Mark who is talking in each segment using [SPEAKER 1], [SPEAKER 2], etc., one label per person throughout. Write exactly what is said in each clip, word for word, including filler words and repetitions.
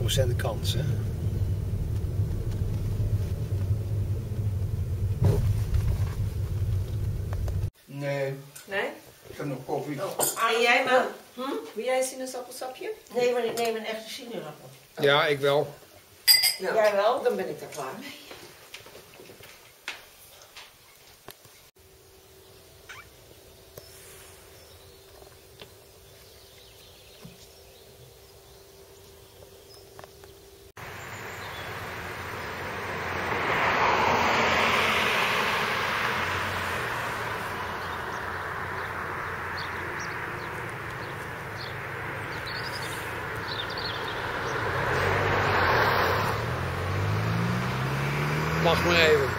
[SPEAKER 1] procent kans, hè?
[SPEAKER 2] Nee.
[SPEAKER 3] Nee?
[SPEAKER 2] Ik heb nog koffie.
[SPEAKER 3] Oh. En jij, man? Hm? Wil jij een sinaasappelsapje?
[SPEAKER 4] Nee, maar ik neem een echte sinaasappel.
[SPEAKER 1] Ja, ik wel.
[SPEAKER 3] Nou, jij wel? Dan ben ik daar klaar mee.
[SPEAKER 1] Wacht maar even.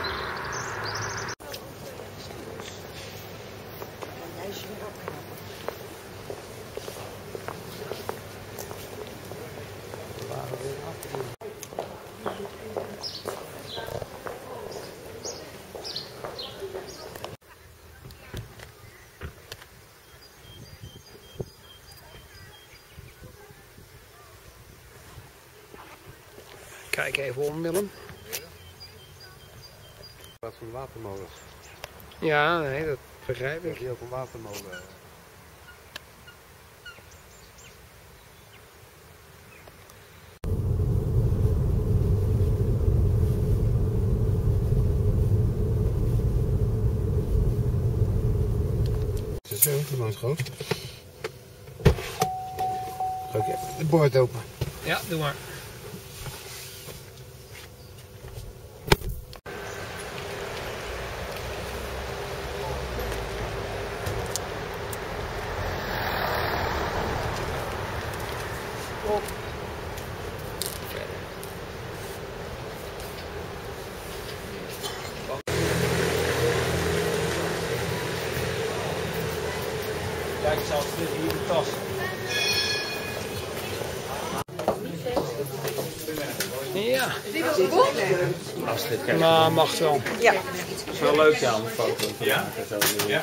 [SPEAKER 1] Kijk even om, Willem.
[SPEAKER 5] Wat voor watermolen?
[SPEAKER 1] Ja, nee, dat begrijp ik.
[SPEAKER 5] Ik heb ook een watermolen. Het is zo, de groot. Oké, de boord open.
[SPEAKER 1] Ja, doe maar. Op.
[SPEAKER 6] Kijk eens af, hier de tas.
[SPEAKER 1] Ja,
[SPEAKER 3] Die was goed?
[SPEAKER 6] Astrid, kijk.
[SPEAKER 1] maar mag wel.
[SPEAKER 3] Ja.
[SPEAKER 6] Het is wel leuk, ja, om een foto te
[SPEAKER 2] Ja.
[SPEAKER 6] maken. Zo,
[SPEAKER 2] Ja.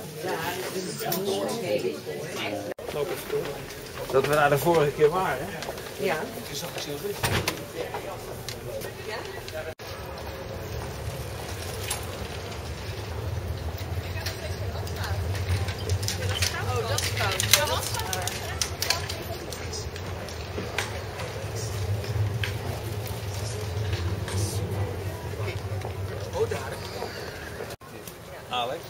[SPEAKER 1] Loop even door.
[SPEAKER 6] Dat we daar de vorige keer waren.
[SPEAKER 3] Ja.
[SPEAKER 6] Alex.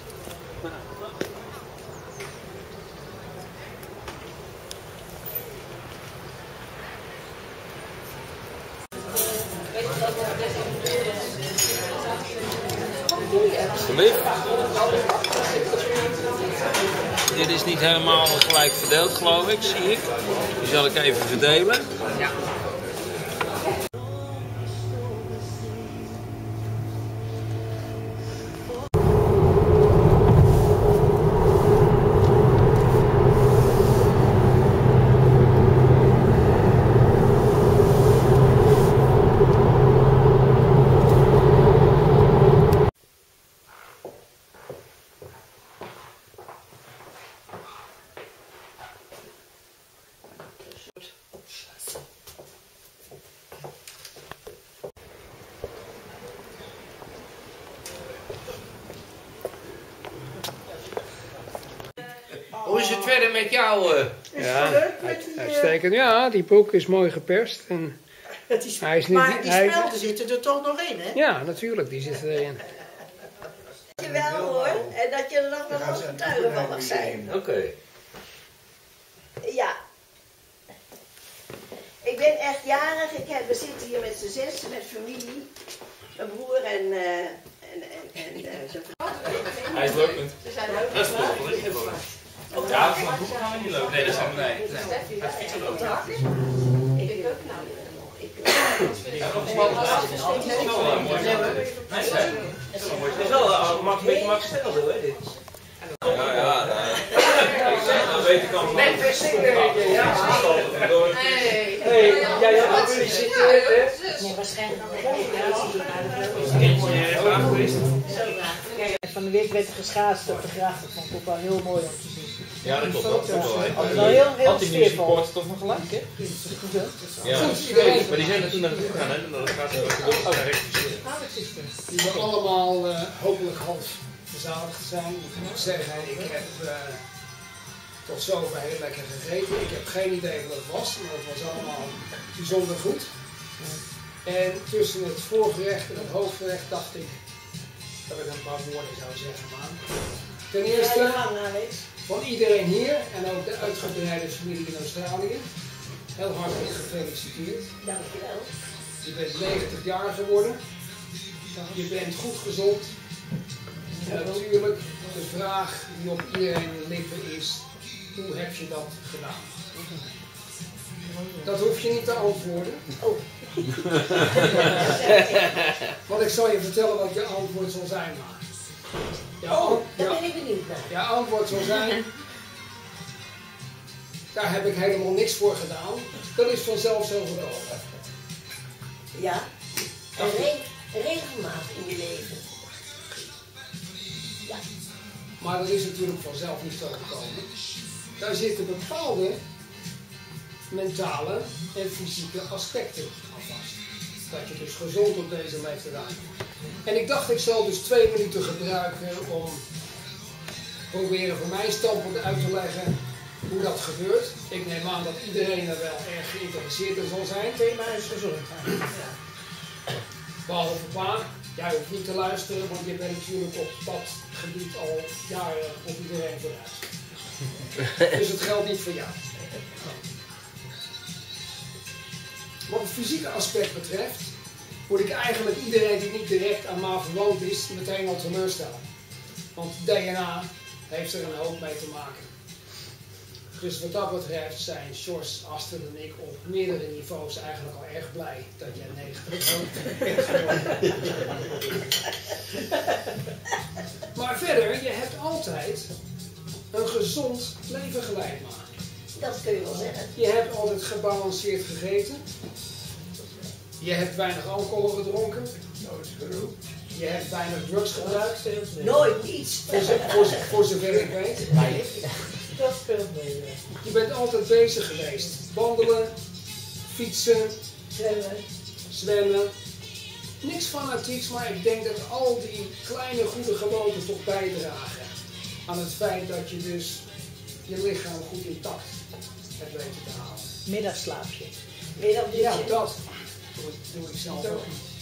[SPEAKER 6] Alsjeblieft. Dit is niet helemaal gelijk verdeeld, geloof ik, zie ik. Die zal ik even verdelen.
[SPEAKER 3] Ja.
[SPEAKER 2] Hoe is het verder met jou? Uh?
[SPEAKER 1] Ja, uit- uitstekend. Ja, die broek is mooi geperst. En
[SPEAKER 4] Het is,
[SPEAKER 1] hij is niet,
[SPEAKER 4] maar die
[SPEAKER 1] hij-
[SPEAKER 4] spelden zitten er toch nog in, hè?
[SPEAKER 1] Ja, natuurlijk, die zitten erin.
[SPEAKER 4] Dat je wel hoor, en dat je er nog wel als getuige van mag zijn.
[SPEAKER 6] Oké. Okay.
[SPEAKER 4] Ja. Ik ben echt jarig. Ik heb, we zitten hier met z'n zes, met familie. Mijn broer en, uh, en, en, en uh, zijn vrouw.
[SPEAKER 6] Hij is leuk.
[SPEAKER 4] Ze zijn leuk.
[SPEAKER 6] Dat is toch ja, van het boek gaan we niet lopen. Nee, dat is nee. nee. Hij fietsen lopen.
[SPEAKER 4] Ik denk ook nou. Ik
[SPEAKER 6] Het is wel een beetje Max Stijl, hè, dit. Ja, ja. Dan weet ik al.
[SPEAKER 2] Net wc-werken, ja.
[SPEAKER 6] Hey, jij had ook jullie zitten, hè?
[SPEAKER 4] Nee, waarschijnlijk
[SPEAKER 6] Eentje graag geweest.
[SPEAKER 4] Van de week werd er geschaatst op de gracht. Dat vond ik ook wel heel mooi om te zien.
[SPEAKER 6] Ja, dat klopt. Dat is wel
[SPEAKER 7] Dat is wel heel, heel
[SPEAKER 6] had die nieuwe
[SPEAKER 7] sfeervol.
[SPEAKER 6] supporters toch nog gelijk, hè? Ja, maar die zijn er toen naartoe gegaan, hè? En dan gaat ze ook naar rechts.
[SPEAKER 1] Die we allemaal uh, hopelijk half verzadigd zijn. Ik moet zeggen, ik heb uh, tot zover heel lekker gegeten. Ik heb geen idee wat het was, maar het was allemaal bijzonder goed. En tussen het voorgerecht en het hoofdgerecht dacht ik dat ik een paar woorden zou zeggen. Maar ten eerste van iedereen hier en ook de uitgebreide familie in Australië, heel hartelijk gefeliciteerd.
[SPEAKER 4] Dankjewel.
[SPEAKER 1] Je bent negentig jaar geworden. Je bent goed gezond. En natuurlijk, de vraag die op iedereen lippen is, hoe heb je dat gedaan? Dat hoef je niet te antwoorden.
[SPEAKER 4] Oh.
[SPEAKER 1] Want ik zal je vertellen wat je antwoord zal zijn. Maar. Ja,
[SPEAKER 4] Oh, daar
[SPEAKER 1] ja,
[SPEAKER 4] ben ik benieuwd naar.
[SPEAKER 1] ja, antwoord zal zijn, daar heb ik helemaal niks voor gedaan. Dat is vanzelf zo gekomen.
[SPEAKER 4] Ja, en re regelmaat in je leven. Ja.
[SPEAKER 1] Maar dat is natuurlijk vanzelf niet zo gekomen. Daar zitten bepaalde mentale en fysieke aspecten aan vast. Dat je dus gezond op deze leeftijd raakt. En ik dacht ik zal dus twee minuten gebruiken om proberen voor mijn standpunt uit te leggen hoe dat gebeurt. Ik neem aan dat iedereen er wel erg geïnteresseerd in zal zijn.
[SPEAKER 7] Thema is gezondheid.
[SPEAKER 1] Behalve pa, jij hoeft niet te luisteren, want je bent natuurlijk op dat gebied al jaren op iedereen vooruit. Dus het geldt niet voor jou. Wat het fysieke aspect betreft, moet ik eigenlijk iedereen die niet direct aan ma verwant is, meteen al teleurstellen. Want D N A heeft er een hoop mee te maken. Dus wat dat betreft zijn Sjors, Astrid en ik op meerdere niveaus eigenlijk al erg blij dat jij negentig bent geworden. Maar verder, je hebt altijd een gezond leven geleid, maar.
[SPEAKER 4] Dat kun je wel zeggen.
[SPEAKER 1] Je hebt altijd gebalanceerd gegeten. Je hebt weinig alcohol gedronken. Je hebt weinig drugs gebruikt.
[SPEAKER 4] Nooit iets.
[SPEAKER 1] Voor, zo, voor, voor zover ik weet.
[SPEAKER 7] Dat speelt mee.
[SPEAKER 1] Je bent altijd bezig geweest. Wandelen, fietsen,
[SPEAKER 7] Zwemmen.
[SPEAKER 1] zwemmen. Niks fanatieks, maar ik denk dat al die kleine goede gewoontes toch bijdragen aan het feit dat je dus je lichaam goed intact hebt weten te houden.
[SPEAKER 7] Middagslaapje.
[SPEAKER 4] Middagdutje.
[SPEAKER 1] Ja, dat doe ik, doe ik zelf ook.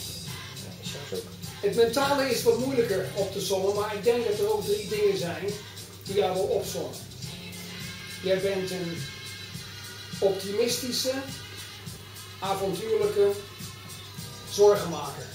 [SPEAKER 1] Het mentale is wat moeilijker op te sommen, maar ik denk dat er ook drie dingen zijn die jou wel opzommen. Jij bent een optimistische, avontuurlijke zorgenmaker.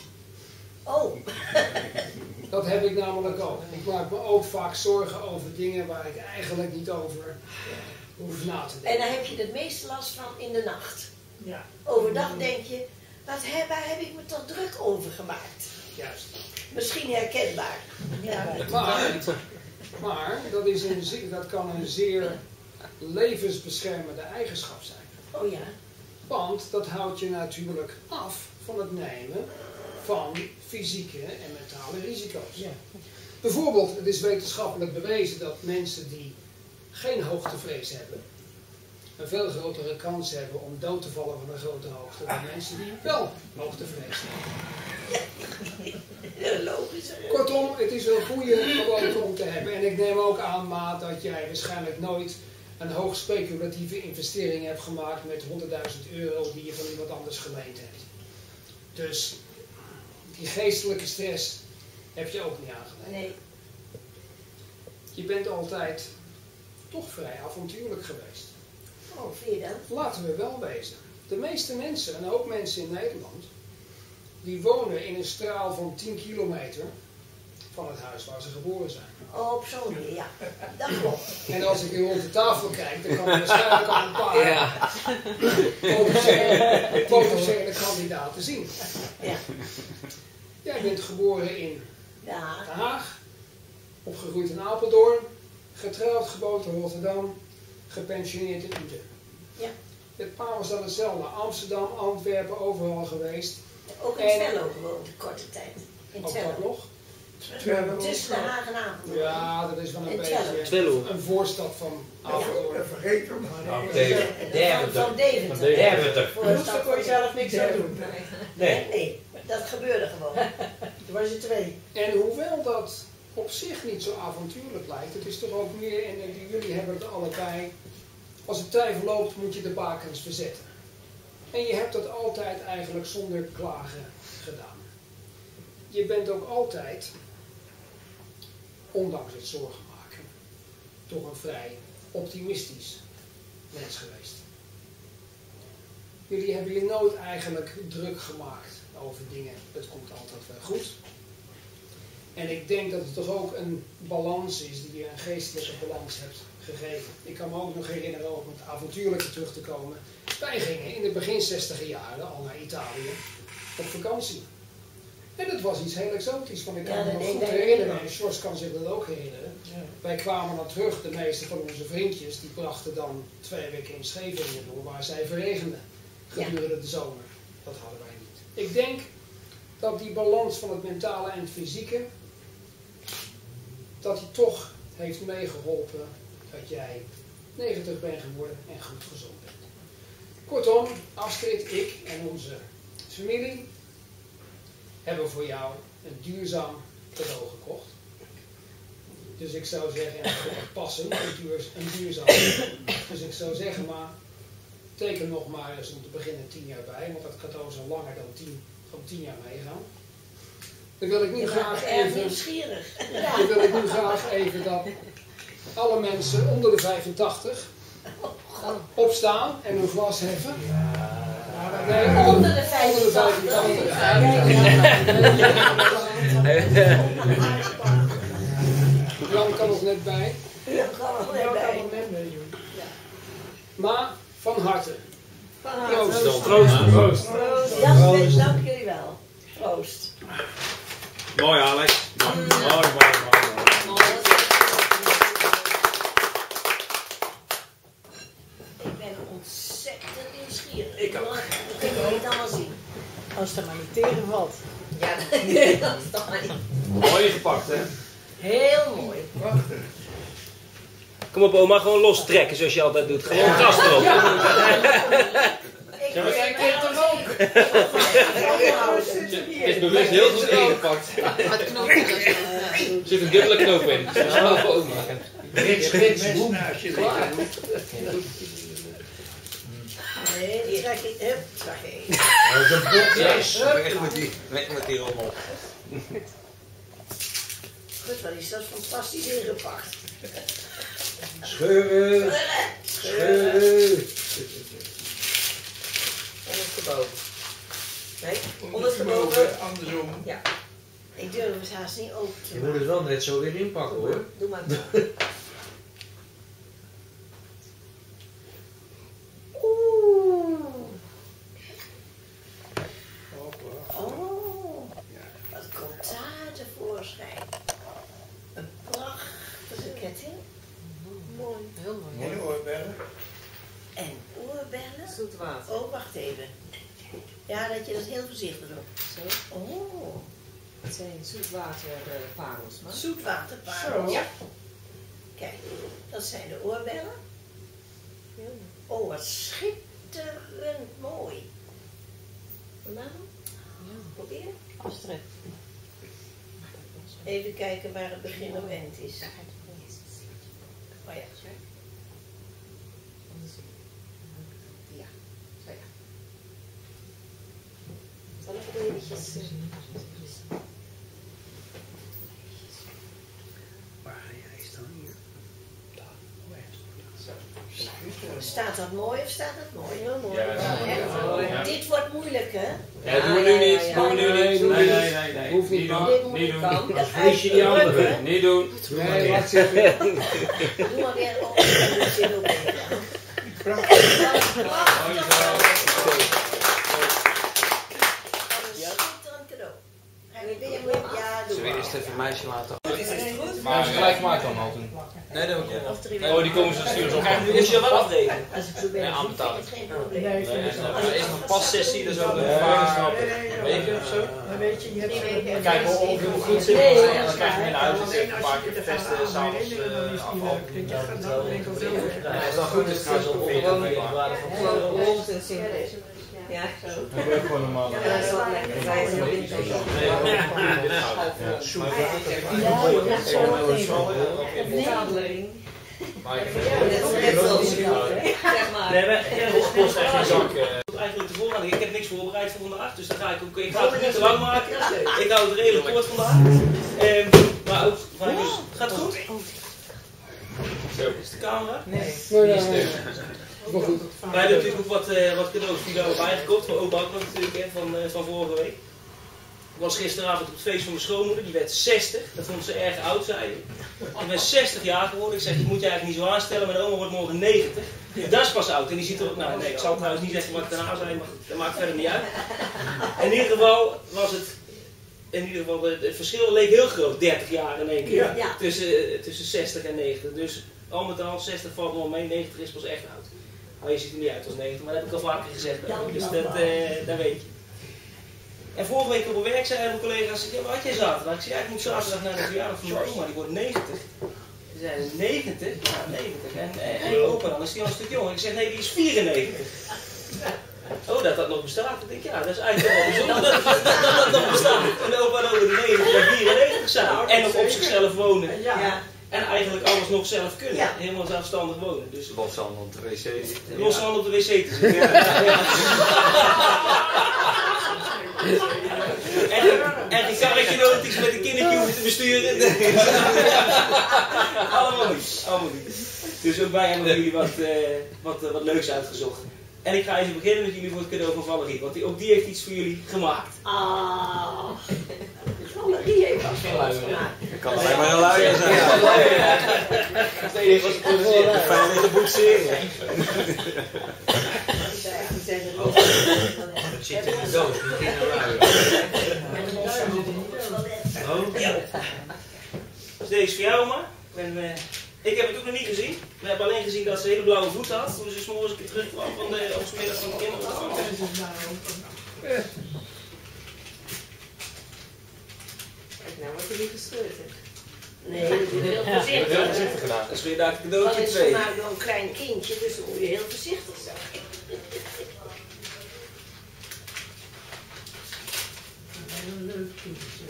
[SPEAKER 4] Oh.
[SPEAKER 1] Dat heb ik namelijk ook. Ik maak me ook vaak zorgen over dingen waar ik eigenlijk niet over hoef na te denken.
[SPEAKER 4] En daar heb je het meeste last van in de nacht.
[SPEAKER 7] Ja.
[SPEAKER 4] Overdag denk je, wat heb, waar heb ik me toch druk over gemaakt?
[SPEAKER 1] Juist.
[SPEAKER 4] Misschien herkenbaar.
[SPEAKER 7] Ja.
[SPEAKER 1] Maar, maar dat, is een, ze- dat kan een zeer levensbeschermende eigenschap zijn.
[SPEAKER 4] Oh ja.
[SPEAKER 1] Want dat houdt je natuurlijk af van het nemen van fysieke en mentale risico's.
[SPEAKER 7] Ja.
[SPEAKER 1] Bijvoorbeeld, het is wetenschappelijk bewezen dat mensen die geen hoogtevrees hebben, een veel grotere kans hebben om dood te vallen van een grote hoogte dan mensen die wel hoogtevrees hebben.
[SPEAKER 4] Logisch.
[SPEAKER 1] Kortom, het is een goede gewoonte om te hebben. En ik neem ook aan, maat, dat jij waarschijnlijk nooit een hoog speculatieve investering hebt gemaakt met honderdduizend euro die je van iemand anders geleend hebt. Dus die geestelijke stress heb je ook niet aangeleid.
[SPEAKER 4] Nee.
[SPEAKER 1] Je bent altijd toch vrij avontuurlijk geweest.
[SPEAKER 4] Oh, vind je dat?
[SPEAKER 1] Laten we wel wezen. De meeste mensen, en ook mensen in Nederland, die wonen in een straal van tien kilometer van het huis waar ze geboren zijn.
[SPEAKER 4] Oh, op zo'n manier, ja. Dat klopt.
[SPEAKER 1] En als ik hier rond de tafel kijk, dan kan er waarschijnlijk al een paar
[SPEAKER 2] Ja.
[SPEAKER 1] potentiële, potentiële kandidaten zien.
[SPEAKER 4] Ja.
[SPEAKER 1] Jij bent geboren in
[SPEAKER 4] Ja.
[SPEAKER 1] Den Haag, opgegroeid in Apeldoorn, getrouwd, geboren in Rotterdam, gepensioneerd in Uden.
[SPEAKER 4] Ja.
[SPEAKER 1] Met pa was dat hetzelfde. Amsterdam, Antwerpen, overal geweest.
[SPEAKER 4] Ook in
[SPEAKER 1] En-
[SPEAKER 4] Twello gewoond, een korte tijd. In
[SPEAKER 1] Ook dat
[SPEAKER 4] Twello.
[SPEAKER 1] nog.
[SPEAKER 4] Tussen de Haag en Apeldoorn.
[SPEAKER 1] Ja, dat is wel een
[SPEAKER 4] En
[SPEAKER 1] beetje
[SPEAKER 6] Twello.
[SPEAKER 1] een voorstad van Apeldoorn.
[SPEAKER 2] Vergeet hem.
[SPEAKER 4] Van, van Deventer.
[SPEAKER 6] Deventer.
[SPEAKER 4] Voor de
[SPEAKER 7] Daar
[SPEAKER 4] stad
[SPEAKER 7] kon je zelf niks aan doen.
[SPEAKER 6] Nee.
[SPEAKER 4] Nee, dat gebeurde gewoon.
[SPEAKER 7] Toen was je twee.
[SPEAKER 1] En hoewel dat op zich niet zo avontuurlijk lijkt, het is toch ook meer, en jullie hebben het allebei, als het tijd verloopt moet je de bakens verzetten. En je hebt dat altijd eigenlijk zonder klagen gedaan. Je bent ook altijd, ondanks het zorgen maken, toch een vrij optimistisch mens geweest. Jullie hebben je nooit eigenlijk druk gemaakt over dingen. Het komt altijd wel goed. En ik denk dat het toch ook een balans is die je een geestelijke balans hebt gegeven. Ik kan me ook nog herinneren, om het avontuurlijke terug te komen. Wij gingen in de begin zestiger jaren al naar Italië op vakantie. En dat was iets heel exotisch, want ik kan
[SPEAKER 4] Ja,
[SPEAKER 1] me
[SPEAKER 4] dat
[SPEAKER 1] nog
[SPEAKER 4] deed
[SPEAKER 1] goed
[SPEAKER 4] wij
[SPEAKER 1] herinneren.
[SPEAKER 4] ook.
[SPEAKER 1] En Sjors kan zich dat ook herinneren.
[SPEAKER 7] Ja.
[SPEAKER 1] Wij kwamen dan terug, de meeste van onze vriendjes, die brachten dan twee weken in Scheveningen door, waar zij verregenden gedurende de zomer. Dat hadden wij niet. Ik denk dat die balans van het mentale en het fysieke, dat die toch heeft meegeholpen dat jij negentig bent geworden en goed gezond bent. Kortom, Astrid, ik en onze familie hebben voor jou een duurzaam cadeau gekocht. Dus ik zou zeggen, en passend, een, duur, een duurzaam. Dus ik zou zeggen, maar teken nog maar eens om te beginnen tien jaar bij, want dat cadeau zal langer dan tien, dan tien jaar meegaan. Dan wil ik nu
[SPEAKER 4] Je
[SPEAKER 1] graag
[SPEAKER 4] bent erg
[SPEAKER 1] even,
[SPEAKER 4] nieuwsgierig.
[SPEAKER 1] dan wil ik nu graag even dat alle mensen onder de vijfentachtig opstaan en een glas heffen. Nee,
[SPEAKER 4] Onder de vijfentachtig.
[SPEAKER 1] Jan kan ons net bij.
[SPEAKER 4] Ja, gaan we
[SPEAKER 7] Ja,
[SPEAKER 4] wel
[SPEAKER 7] kan
[SPEAKER 4] bij.
[SPEAKER 7] wel net meedoen.
[SPEAKER 1] Maar van harte.
[SPEAKER 4] Van harte.
[SPEAKER 1] Proost.
[SPEAKER 6] Proost. Proost.
[SPEAKER 4] Jasper, dank jullie wel. Proost.
[SPEAKER 6] Mooi, Alex. Mooi, mooi, mooi.
[SPEAKER 4] Ik ben ontzettend nieuwsgierig.
[SPEAKER 6] Ik ook.
[SPEAKER 4] Ik wil het allemaal zien.
[SPEAKER 7] Als het er maar niet tegen valt.
[SPEAKER 4] Ja, dat is toch maar niet.
[SPEAKER 6] Mooi ingepakt, hè?
[SPEAKER 4] Heel mooi.
[SPEAKER 6] Kom op, oma, gewoon lostrekken zoals je altijd doet. Gewoon gas erop.
[SPEAKER 4] Ik wil het toch ook.
[SPEAKER 6] Het is bewust heel goed ingepakt.
[SPEAKER 3] Het knopje.
[SPEAKER 6] Er zit een dubbele knoop in. Dat is snel voor oma.
[SPEAKER 2] Rits, rits, boem.
[SPEAKER 4] Nee, die trek ik. Hup, trek ik.
[SPEAKER 2] Dat is een bot.
[SPEAKER 6] Weg met die, weg met die rommel.
[SPEAKER 4] Goed, wat is dat fantastisch ingepakt.
[SPEAKER 2] Scheuren. Scheuren.
[SPEAKER 4] Ondersteboven. Nee, ondersteboven.
[SPEAKER 2] Andersom.
[SPEAKER 4] Ja. Ik durf het haast niet open te
[SPEAKER 2] Je
[SPEAKER 4] maken.
[SPEAKER 2] moet het wel net zo weer inpakken hoor.
[SPEAKER 4] Doe maar. Oeh. Oh. Wat komt daar tevoorschijn? Een prachtige ketting. Mooi.
[SPEAKER 3] Heel mooi.
[SPEAKER 2] Mooi oorbellen.
[SPEAKER 4] En oorbellen.
[SPEAKER 3] Zoet water.
[SPEAKER 4] Oh, wacht even. Ja, dat je dat heel voorzichtig doet.
[SPEAKER 3] Zo.
[SPEAKER 4] Oh.
[SPEAKER 3] Het zijn zoetwaterparels, maar.
[SPEAKER 4] Zoetwaterparels.
[SPEAKER 7] Zo.
[SPEAKER 4] Ja. Kijk, dat zijn de oorbellen. Oh, wat schitterend mooi. Mama, probeer.
[SPEAKER 7] Astrid.
[SPEAKER 4] Even kijken waar het begin op eind is. Oh ja.
[SPEAKER 3] Ja, zo ja. Zal ik het eventjes... eh,
[SPEAKER 1] Waar ga jij staan hier?
[SPEAKER 4] Staat dat mooi of staat dat mooi? Heel mooi.
[SPEAKER 6] Ja,
[SPEAKER 3] ja,
[SPEAKER 4] Echt?
[SPEAKER 3] mooi.
[SPEAKER 6] Ja.
[SPEAKER 4] Dit wordt moeilijk, hè?
[SPEAKER 6] Ja, doen we nu niet.
[SPEAKER 3] Ja, ja,
[SPEAKER 6] Doen we nu
[SPEAKER 1] ja.
[SPEAKER 6] niet.
[SPEAKER 1] Nee,
[SPEAKER 6] Nee, nee, nee. nee.
[SPEAKER 1] Hoeft niet,
[SPEAKER 6] doen.
[SPEAKER 1] maar-
[SPEAKER 4] Dit moet
[SPEAKER 6] Niet
[SPEAKER 4] niet
[SPEAKER 6] doen.
[SPEAKER 4] kan.
[SPEAKER 2] Als vlees je die anderen.
[SPEAKER 6] Niet doen.
[SPEAKER 1] Nee, laat zitten.
[SPEAKER 4] Doe maar weer op. Dan moet je ook even.
[SPEAKER 2] Prachtig.
[SPEAKER 4] Dat is prachtig. Wat een schitterend cadeau. Ga je weer- Ja, doe
[SPEAKER 6] Zullen we
[SPEAKER 4] maar.
[SPEAKER 6] eerst even een meisje laten?
[SPEAKER 3] Is het goed?
[SPEAKER 8] Maar hebben ze gelijk gemaakt dan al toen?
[SPEAKER 6] Nee, dat heb ik
[SPEAKER 7] Of drie
[SPEAKER 8] Oh, die komen ze sturen zo op.
[SPEAKER 6] Krijg je nu je wel afrekenen?
[SPEAKER 7] Als ik zo ben,
[SPEAKER 8] Ja, aanbetaling.
[SPEAKER 7] geen probleem.
[SPEAKER 8] Nee, er is nog pas sessie, dus ook een paar weken of zo.
[SPEAKER 7] Maar weet je, je hebt
[SPEAKER 8] Dan kijken we of het goed zit. En dan krijg je mee naar huis. Dus even een paar keer testen, s'avonds afval.
[SPEAKER 6] Als het dan goed is, gaan ze op ongewoon.
[SPEAKER 3] Rond en simpel. Ja, zo.
[SPEAKER 8] Dat is ook gewoon normaal.
[SPEAKER 3] Ja, dat is wel lekker. Wij zijn heel intens. Vertadeling. Net zoals zeg maar.
[SPEAKER 6] Nee, het kost echt geen zak. Eigenlijk te vooraan. Ik heb niks voorbereid voor vandaag, dus dan ga ik ook. Ik ga het niet te lang maken. Ik hou het redelijk kort vandaag. Um, maar ook, gaat het goed? Is de camera?
[SPEAKER 1] Nee, nee. Maar goed.
[SPEAKER 6] Wij hebben natuurlijk ook wat, uh, wat cadeaus voor jou bijgekocht. Voor opa ook nog natuurlijk, hè, van, uh, van vorige week. Ik was gisteravond op het feest van mijn schoonmoeder. Die werd zestig. Dat vond ze erg oud, zei ze. Ik ben zestig jaar geworden. Ik zeg, je moet je eigenlijk niet zo aanstellen. Mijn oma wordt morgen negentig. Dat is pas oud. En die ziet er ook... Nou, nee, ik zal trouwens niet zeggen wat ik daarna zei. Maar dat maakt verder niet uit. In ieder geval was het... In ieder geval, het, het verschil leek heel groot. dertig jaar in één keer.
[SPEAKER 4] Ja, ja.
[SPEAKER 6] Tussen, uh, tussen zestig en negentig. Dus al met al, zestig valt wel mee. negentig is pas echt oud. Nou, je ziet er niet uit als negentig, maar dat heb ik al vaker gezegd. Dus dat, uh, dat weet je. En vorige week op mijn werk zeiden mijn collega's, ja, wat had jij zaterdag? Ik zei, ja, ik moet zaterdag naar de verjaardag van mijn oma, die wordt negentig. Ze zeiden, negentig? Ja, negentig. En, en, en je opa dan, is die al een stuk jonger? Ik zeg, nee, die is vierennegentig. Oh, dat dat nog bestaat? Ik denk, ja, dat is eigenlijk wel bijzonder dat dat, dat, dat, dat nog bestaat. En de opa en oma die negentig en vierennegentig zijn. En nog op zichzelf wonen.
[SPEAKER 7] Ja.
[SPEAKER 6] En eigenlijk alles nog zelf kunnen. Ja. Helemaal zelfstandig wonen. Dus
[SPEAKER 2] Loshanden op de wc.
[SPEAKER 6] loshanden op de wc te zitten. Ja. Ja, ja. En, en een karretje nodig is met een kindertje hoeven te besturen. Allemaal niet. Allemaal niet. Dus ook wij hebben jullie wat, uh, wat, uh, wat leuks uitgezocht. En ik ga even beginnen met jullie voor het cadeau van Valerie. Want die, ook die heeft iets voor jullie gemaakt.
[SPEAKER 4] Ah, Valerie heeft wat voor ons gemaakt.
[SPEAKER 2] Ik kan alleen maar een luier zijn. Nee, dat was een fijn met de boetsering.
[SPEAKER 3] Die zijn er ook.
[SPEAKER 2] Dat zit in de doos, niet in een luier. Oh?
[SPEAKER 6] Ja. Dus deze is voor jou, oma. En, uh, ik heb het ook nog niet gezien. We hebben alleen gezien dat ze hele blauwe voeten had. Toen ze s'morgens een keer terugkwam van de opsmiddag van de kinderopvang.
[SPEAKER 3] Kijk, nou wordt er niet gescheurd, hè?
[SPEAKER 4] Nee, dat is heel
[SPEAKER 8] Heel
[SPEAKER 4] voorzichtig.
[SPEAKER 8] voorzichtig gedaan.
[SPEAKER 6] Dat is weer daar
[SPEAKER 4] Dat
[SPEAKER 6] cadeautje
[SPEAKER 4] is
[SPEAKER 6] twee.
[SPEAKER 4] gemaakt door een klein kindje, dus dan moet je heel voorzichtig zijn.
[SPEAKER 7] Een leuk kindje.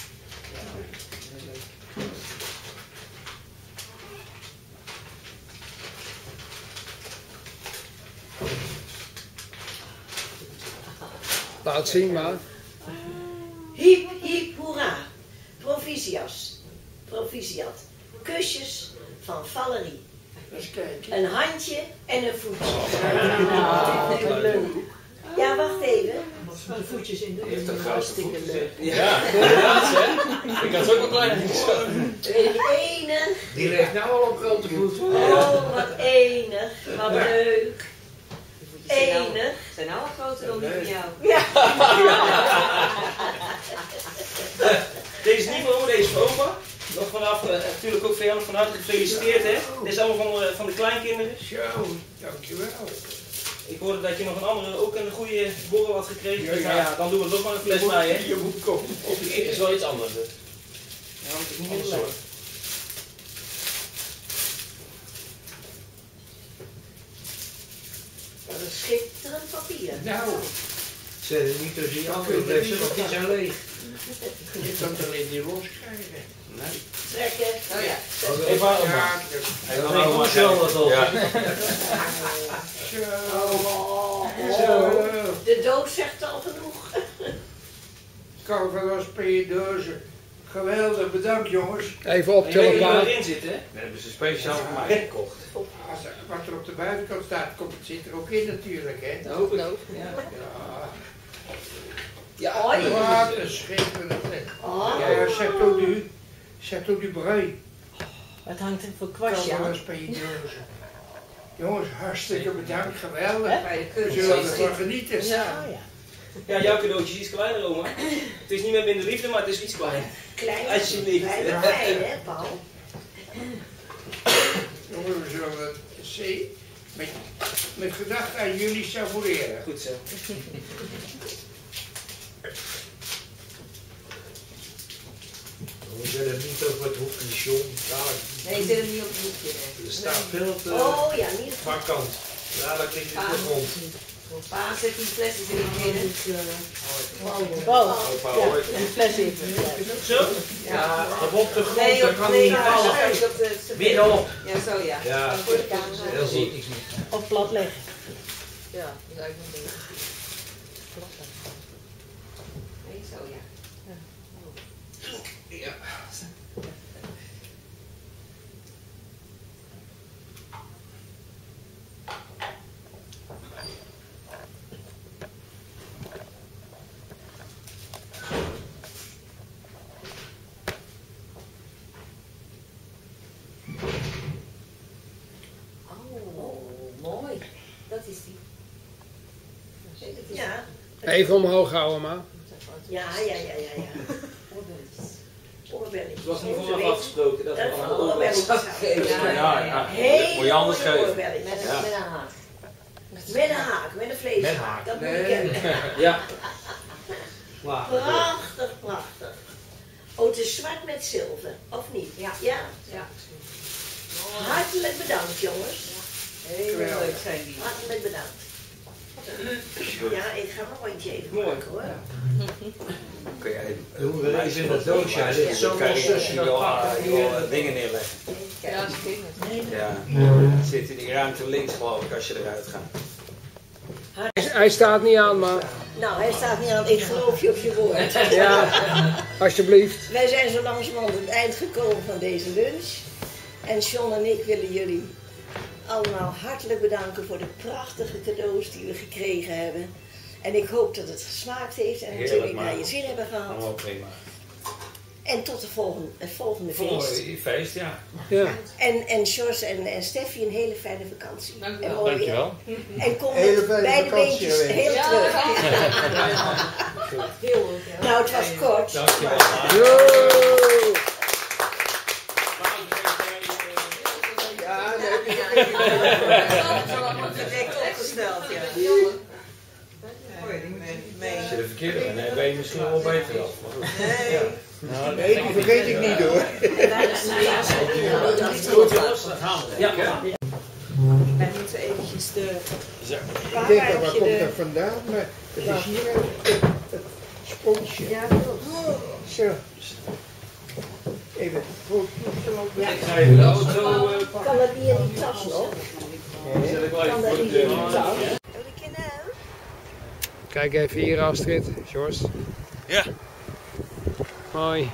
[SPEAKER 1] Laat zien maar.
[SPEAKER 4] Hiep, hiep, hoera. Proficiat. Proficiat. Kusjes van Valerie.
[SPEAKER 7] Eens kijken.
[SPEAKER 4] Een handje en een voetje.
[SPEAKER 7] Nou, wat leuk.
[SPEAKER 4] Ja, wacht even.
[SPEAKER 7] Wat de voetjes in de
[SPEAKER 8] Heeft een grote
[SPEAKER 7] hartstikke
[SPEAKER 8] voet.
[SPEAKER 7] leuk.
[SPEAKER 8] Ja, inderdaad hè. Ik had ook wel klein.
[SPEAKER 4] Enig.
[SPEAKER 2] Die ligt nou al op grote voet.
[SPEAKER 4] Oh, wat enig. Wat leuk.
[SPEAKER 3] Die zijn nou-
[SPEAKER 4] Enig.
[SPEAKER 3] zijn nou al groter dan die van jou.
[SPEAKER 4] Ja.
[SPEAKER 6] Deze is niet voor oma, deze is voor opa. Nog vanaf, uh, natuurlijk ook voor jou nog van harte gefeliciteerd hè. Dit is allemaal van, uh, van de kleinkinderen.
[SPEAKER 2] Zo, dankjewel.
[SPEAKER 6] Ik hoorde dat je nog een andere, ook een goede borrel had gekregen.
[SPEAKER 2] Ja,
[SPEAKER 6] Dus
[SPEAKER 2] ja.
[SPEAKER 6] nou ja, dan doen we er nog maar een fles bij hè.
[SPEAKER 2] Je moet komen.
[SPEAKER 8] Het is wel iets anders. Dus.
[SPEAKER 6] Ja, want het is niet
[SPEAKER 8] Ander
[SPEAKER 6] heel leuk.
[SPEAKER 8] soort.
[SPEAKER 4] Wat een schitterend papier.
[SPEAKER 2] Nou, zet het niet tussen je andere flessen, want die zijn leeg. Je kan het alleen niet loskrijgen. Nee.
[SPEAKER 4] Trekken.
[SPEAKER 3] Oh ja.
[SPEAKER 6] Even aan oma.
[SPEAKER 2] Ja,
[SPEAKER 6] Hij kan ook maar zelf wat op.
[SPEAKER 8] Ja.
[SPEAKER 4] Oh,
[SPEAKER 2] Zo.
[SPEAKER 4] de doos zegt al genoeg.
[SPEAKER 2] Caravanas Peerdozen. Geweldig, bedankt jongens.
[SPEAKER 1] Even op
[SPEAKER 6] Je weet niet wat
[SPEAKER 1] telepaat.
[SPEAKER 6] erin zit hè.
[SPEAKER 8] Dat hebben ze speciaal voor mij gekocht.
[SPEAKER 2] Als er- Wat er op de buitenkant staat, komt, het zit er ook in natuurlijk, hè?
[SPEAKER 6] Dat hoop ik.
[SPEAKER 3] Ja.
[SPEAKER 2] Ja.
[SPEAKER 4] Ja, oh, ja.
[SPEAKER 2] Wat een schitterend.
[SPEAKER 4] Oh.
[SPEAKER 2] Ja, Chateau du, Chateau du Breuil.
[SPEAKER 7] Wat hangt er voor kwastje aan?
[SPEAKER 2] Caravanas Peerdozen. Jongens, hartstikke bedankt, geweldig.
[SPEAKER 3] Bij de
[SPEAKER 2] We zullen
[SPEAKER 3] kunst.
[SPEAKER 2] ervan genieten.
[SPEAKER 7] Ja, ja.
[SPEAKER 6] Ja, jouw cadeautje is kleiner oma. Het is niet niet meer minder liefde, maar het is iets kleiner.
[SPEAKER 4] Klein,
[SPEAKER 6] Alsjeblieft.
[SPEAKER 4] klein, maar fijn, hè, Paul?
[SPEAKER 2] Jongens, we zullen C met, met gedachte aan jullie savoureren.
[SPEAKER 6] Goed zo.
[SPEAKER 2] We zullen niet over het hoekje, John.
[SPEAKER 3] Nee, ik zit hem niet op het hoekje. Nee.
[SPEAKER 2] Er staat veel te
[SPEAKER 4] Oh ja, niet.
[SPEAKER 2] vakant. Dadelijk ligt het op de grond.
[SPEAKER 3] Pa zet die flessen in het midden.
[SPEAKER 7] Paul,
[SPEAKER 2] Opa,
[SPEAKER 7] ja,
[SPEAKER 2] hoor.
[SPEAKER 7] die fles even.
[SPEAKER 6] Zo?
[SPEAKER 3] Ja.
[SPEAKER 2] Op op de grond,
[SPEAKER 3] Nee,
[SPEAKER 2] dan
[SPEAKER 3] op,
[SPEAKER 2] kan
[SPEAKER 3] nee,
[SPEAKER 2] hij niet
[SPEAKER 3] op,
[SPEAKER 2] vallen.
[SPEAKER 3] op, op de
[SPEAKER 2] Middenop.
[SPEAKER 3] Ja, zo ja.
[SPEAKER 2] Ja,
[SPEAKER 3] Voor de camera.
[SPEAKER 2] heel goed.
[SPEAKER 7] Of plat leggen.
[SPEAKER 3] Ja, dat is eigenlijk een beetje. Nee, zo ja.
[SPEAKER 2] Ja.
[SPEAKER 3] Oh, mooi. Dat is die. Nee, dat is
[SPEAKER 4] Ja.
[SPEAKER 1] Even omhoog houden, maar.
[SPEAKER 4] Ja, ja, ja, ja, ja. Oorbelletjes.
[SPEAKER 6] Het was niet vooraf afgesproken dat we
[SPEAKER 4] Dat
[SPEAKER 6] allemaal
[SPEAKER 4] van
[SPEAKER 6] oorbelletjes
[SPEAKER 4] oorbelletjes
[SPEAKER 6] geven.
[SPEAKER 4] geven.
[SPEAKER 8] Ja, ja.
[SPEAKER 4] Hele
[SPEAKER 8] Moet je anders
[SPEAKER 4] mooie
[SPEAKER 8] geven.
[SPEAKER 4] oorbelletjes.
[SPEAKER 3] met,
[SPEAKER 8] Ja.
[SPEAKER 3] met een haak.
[SPEAKER 4] Met een haak, met een vleeshaak.
[SPEAKER 2] Met haak.
[SPEAKER 4] Dat moet
[SPEAKER 2] Nee.
[SPEAKER 4] ik hebben.
[SPEAKER 6] Ja.
[SPEAKER 4] Prachtig, prachtig. Oh, het is zwart met zilver, of niet?
[SPEAKER 3] Ja.
[SPEAKER 4] Ja.
[SPEAKER 3] Ja.
[SPEAKER 4] Hartelijk bedankt, jongens.
[SPEAKER 3] Heel leuk zijn die.
[SPEAKER 4] Hartelijk bedankt. Ja, ik ga nog eentje even
[SPEAKER 6] Mooi.
[SPEAKER 4] maken hoor.
[SPEAKER 8] Kun je even...
[SPEAKER 2] Doen we er eens in dat doosje. Er zit
[SPEAKER 8] Dan
[SPEAKER 2] zo
[SPEAKER 8] kan
[SPEAKER 2] nog
[SPEAKER 8] je
[SPEAKER 2] tussen dat
[SPEAKER 8] wel,
[SPEAKER 2] pak.
[SPEAKER 8] eh, wel, eh, dingen neerleggen.
[SPEAKER 3] Ja, dat is prima.
[SPEAKER 8] Ja. Zit in die ruimte links geloof ik als je eruit gaat.
[SPEAKER 1] Hij, hij staat niet aan, maar.
[SPEAKER 4] Nou, hij staat niet aan. Ik geloof je op je woord.
[SPEAKER 1] Ja, alsjeblieft.
[SPEAKER 4] Wij zijn zo langzamerhand aan het eind gekomen van deze lunch. En John en ik willen jullie allemaal hartelijk bedanken voor de prachtige cadeaus die we gekregen hebben. En ik hoop dat het gesmaakt heeft en
[SPEAKER 2] Heerlijk,
[SPEAKER 4] natuurlijk
[SPEAKER 2] maar-
[SPEAKER 4] naar je zin hebben gehad.
[SPEAKER 2] Allemaal prima.
[SPEAKER 4] En tot de volgende, het volgende feest.
[SPEAKER 2] Volgende feest, ja.
[SPEAKER 1] Ja.
[SPEAKER 4] En, en George en, en Steffi een hele fijne vakantie.
[SPEAKER 3] Dank u
[SPEAKER 4] En
[SPEAKER 3] wel.
[SPEAKER 4] mooi weer.
[SPEAKER 5] Dankjewel.
[SPEAKER 4] En kom
[SPEAKER 5] Hele
[SPEAKER 4] met
[SPEAKER 5] fijne
[SPEAKER 4] beide
[SPEAKER 5] vakantie
[SPEAKER 4] beentjes
[SPEAKER 5] geweest.
[SPEAKER 4] heel
[SPEAKER 3] Ja,
[SPEAKER 4] terug.
[SPEAKER 3] heel leuk. Ja.
[SPEAKER 4] Nou, het was kort.
[SPEAKER 2] Dankjewel.
[SPEAKER 1] Yo!
[SPEAKER 2] Ja, nee.
[SPEAKER 3] Direct opgesteld, ja.
[SPEAKER 2] Als je de verkeerde bent, dan ben je misschien wel beter af. Maar goed.
[SPEAKER 3] Nee.
[SPEAKER 2] Ja.
[SPEAKER 5] Nou, nee, die vergeet ik niet hoor.
[SPEAKER 6] Ja.
[SPEAKER 3] Wij moeten eventjes de...
[SPEAKER 5] Ik denk, waar komt dat vandaan? Maar het is hier het, het sponsje.
[SPEAKER 3] Ja, klopt.
[SPEAKER 5] Zo. Even goed toestel.
[SPEAKER 4] Ja.
[SPEAKER 6] Ik ga even de auto eh, pakken.
[SPEAKER 4] Kan dat niet in die tas nog?
[SPEAKER 6] Die zet ik wel even
[SPEAKER 4] Kan
[SPEAKER 6] voor
[SPEAKER 4] dat
[SPEAKER 6] de
[SPEAKER 4] niet in
[SPEAKER 6] deur.
[SPEAKER 4] die tas?
[SPEAKER 1] Kijk even hier, Astrid. George.
[SPEAKER 8] Ja.
[SPEAKER 1] Mooi.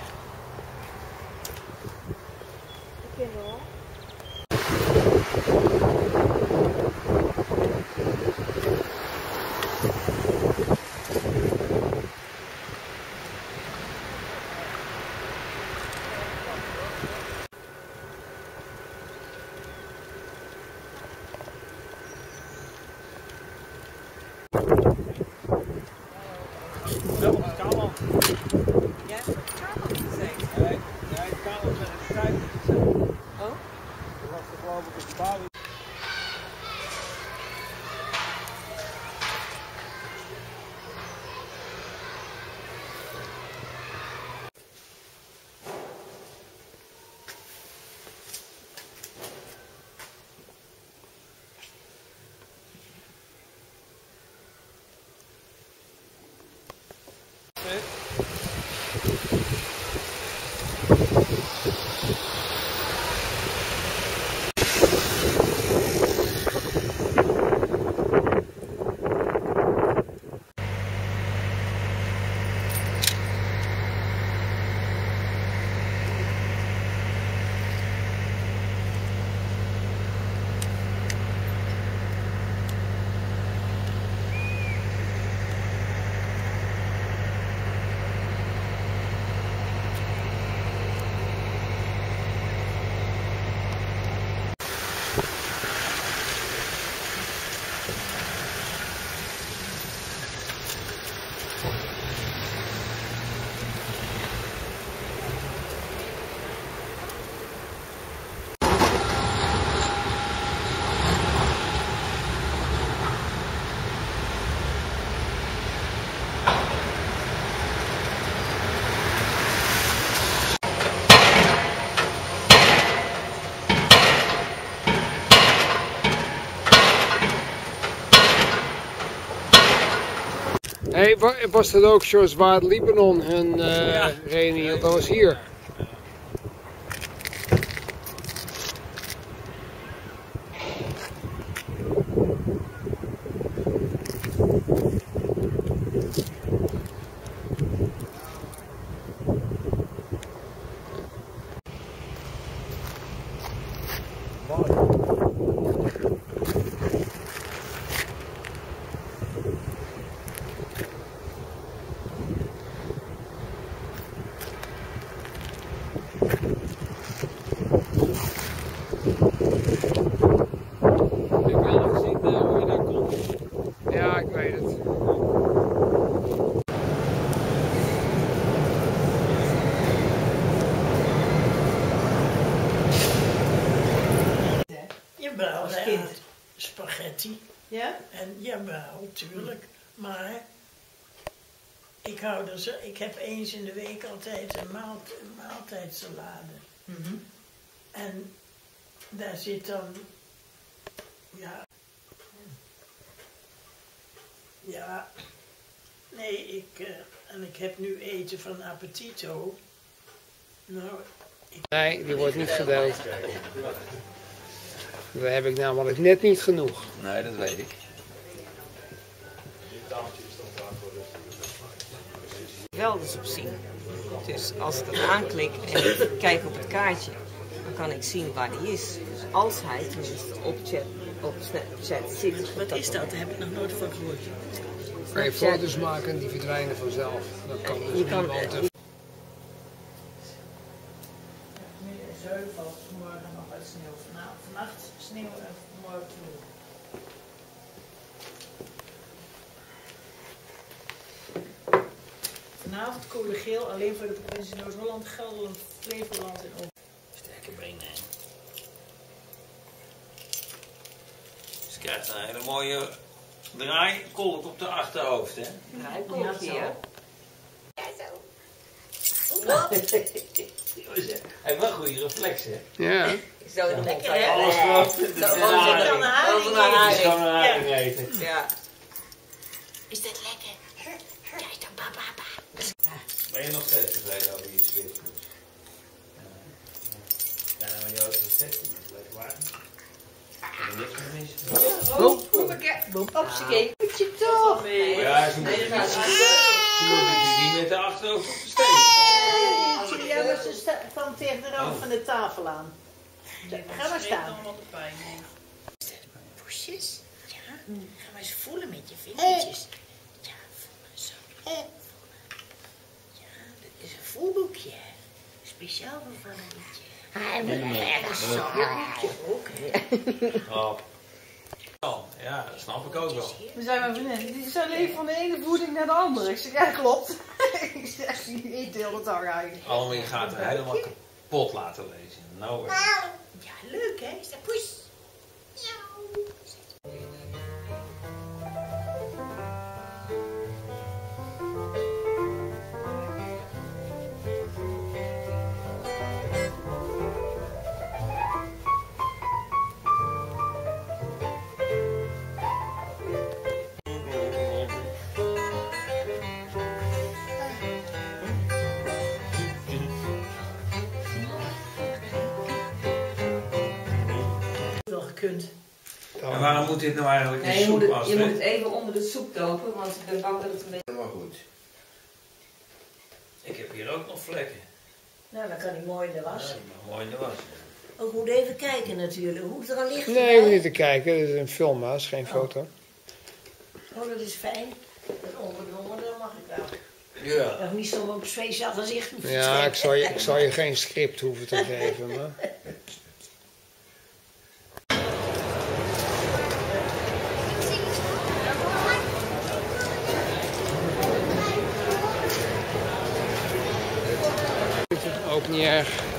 [SPEAKER 1] Hey, was dat ook zoals waar Libanon hun uh,
[SPEAKER 6] ja.
[SPEAKER 1] reunie? Dat was hier. Ja, ik weet het.
[SPEAKER 9] Jawel,
[SPEAKER 7] Als
[SPEAKER 9] hij
[SPEAKER 7] kind.
[SPEAKER 9] had spaghetti.
[SPEAKER 7] Ja?
[SPEAKER 9] En jawel, tuurlijk. Maar ik hou er zo, ik heb eens in de week altijd een, maalt, een maaltijdsalade.
[SPEAKER 7] Mm-hmm.
[SPEAKER 9] En daar zit dan, ja, ja, nee, ik, uh, en ik heb nu eten van Appetito. Nou, ik...
[SPEAKER 1] Nee, die wordt niet gedeeld. Daar heb ik namelijk net niet genoeg.
[SPEAKER 2] Nee, dat weet ik.
[SPEAKER 10] Wel dus op zien. Dus als ik het aanklik en ik kijk op het kaartje, dan kan ik zien waar die is. Dus als hij tenminste op chat, op Snapchat zit.
[SPEAKER 9] Wat is dat? Daar heb ik nog nooit van gehoord.
[SPEAKER 1] Kan je foto's maken en die verdwijnen vanzelf. Dat kan dus
[SPEAKER 10] Je kan,
[SPEAKER 1] niemand.
[SPEAKER 10] uh,
[SPEAKER 9] Nu is heuvel, morgen nog wat sneeuw. Vanavond, vannacht sneeuw en morgen sneeuw. Vanavond code geel alleen voor de provincie Noord-Holland, Gelderland, Flevoland en Oost.
[SPEAKER 2] Sterke benen. Ze krijgt een hele mooie draaikolk op de achterhoofd, hè?
[SPEAKER 10] Draaikolkje, ja.
[SPEAKER 2] Hij heeft wel goede reflexen.
[SPEAKER 1] Ja.
[SPEAKER 10] Zo in de mond.
[SPEAKER 2] Alles wat.
[SPEAKER 10] Zo gewoon een haring.
[SPEAKER 2] Zo'n haring eten.
[SPEAKER 10] Ja.
[SPEAKER 9] Is dat lekker? Kijk dan, papa.
[SPEAKER 2] Ben je nog steeds tevreden over je sfeerkoers? Ja, nou, maar die auto is zestien, dat is lekker waar. Ik heb niks meer mis.
[SPEAKER 7] Oh, hopsakee. Moet je toch?
[SPEAKER 2] Ja, ze moeten niet met de achterhoofd op de steen.
[SPEAKER 7] Ja, maar ze sta- kwam tegen de rand van de tafel aan. Ga maar staan.
[SPEAKER 9] Poesjes? Ja. Ga maar eens voelen met je vingertjes. Ja, voelen zo. Voelen. Ja, dat is een voelboekje. Speciaal voor een liedje. Hij moet ergens zo'n boekje ook.
[SPEAKER 2] Oh. Ja, dat snap ik ook wel.
[SPEAKER 7] We zijn mijn vriendin. Die zou leven van de ene voeding naar de andere. Ik zeg, ja klopt. Ik zeg, die eet de hele dag eigenlijk.
[SPEAKER 2] Allemaal, je gaat er helemaal kapot laten lezen. Nou, weer.
[SPEAKER 9] Ja, leuk hè? Is dat poes? Wel gekund.
[SPEAKER 2] En waarom moet dit nou eigenlijk in
[SPEAKER 10] Nee, je,
[SPEAKER 2] soep
[SPEAKER 10] moet het,
[SPEAKER 2] als
[SPEAKER 10] je moet het even onder de soep dopen, want ik ben bang dat het een beetje...
[SPEAKER 2] Helemaal goed. Ik heb hier ook nog vlekken.
[SPEAKER 9] Nou, dan kan hij mooi in de was.
[SPEAKER 2] Ja, die mag mooi in de was.
[SPEAKER 9] Ook moet even kijken natuurlijk, hoe het er al ligt.
[SPEAKER 1] Nee, je hoeft niet te kijken. Dat is een film, dat is geen foto.
[SPEAKER 9] Oh, dat is fijn. Dat onbedwongen, dat mag ik wel.
[SPEAKER 2] Ja.
[SPEAKER 9] Nog niet zo op speciaal gezicht hoeven te
[SPEAKER 1] Ja,
[SPEAKER 9] trekken.
[SPEAKER 1] ik zal je, ik zal je geen script hoeven te geven. Maar... Ook niet erg.